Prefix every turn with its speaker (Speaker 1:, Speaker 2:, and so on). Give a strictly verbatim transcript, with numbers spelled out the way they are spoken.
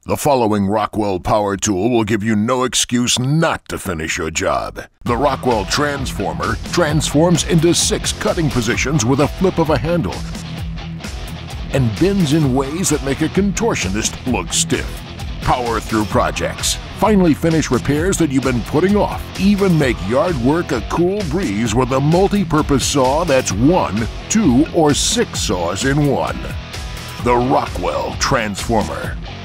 Speaker 1: The following Rockwell power tool will give you no excuse not to finish your job. The Rockwell Transformer transforms into six cutting positions with a flip of a handle and bends in ways that make a contortionist look stiff. Power through projects. Finally finish repairs that you've been putting off. Even make yard work a cool breeze with a multi-purpose saw that's one, two, or six saws in one. The Rockwell Transformer.